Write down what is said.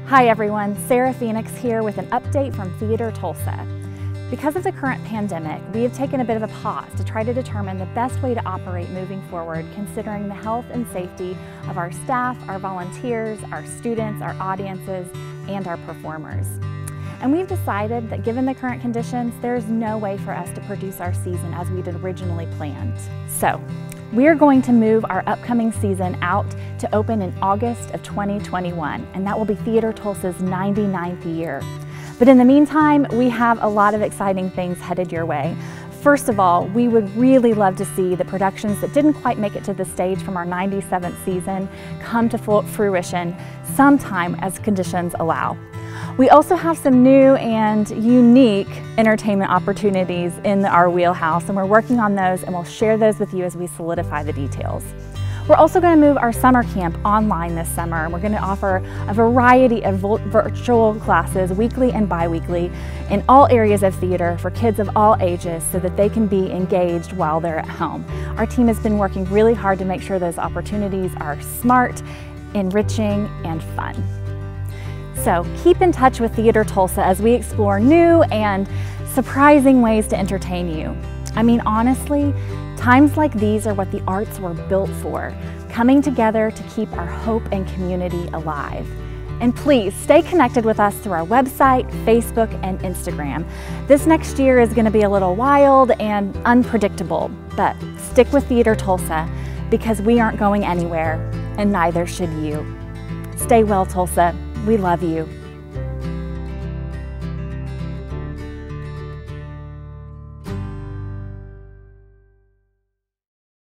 Hi everyone, Sarah Phoenix here with an update from Theater Tulsa. Because of the current pandemic, we have taken a bit of a pause to try to determine the best way to operate moving forward, considering the health and safety of our staff, our volunteers, our students, our audiences, and our performers. And we've decided that given the current conditions, there's no way for us to produce our season as we'd originally planned. So, we are going to move our upcoming season out to open in August of 2021, and that will be Theater Tulsa's 99th year. But in the meantime, we have a lot of exciting things headed your way. First of all, we would really love to see the productions that didn't quite make it to the stage from our 97th season come to full fruition sometime as conditions allow. We also have some new and unique entertainment opportunities in our wheelhouse, and we're working on those, and we'll share those with you as we solidify the details. We're also going to move our summer camp online this summer, and we're going to offer a variety of virtual classes weekly and bi-weekly in all areas of theater for kids of all ages so that they can be engaged while they're at home. Our team has been working really hard to make sure those opportunities are smart, enriching, and fun. So keep in touch with Theater Tulsa as we explore new and surprising ways to entertain you. I mean, honestly, times like these are what the arts were built for, coming together to keep our hope and community alive. And please stay connected with us through our website, Facebook, and Instagram. This next year is going to be a little wild and unpredictable, but stick with Theater Tulsa because we aren't going anywhere, and neither should you. Stay well, Tulsa. We love you.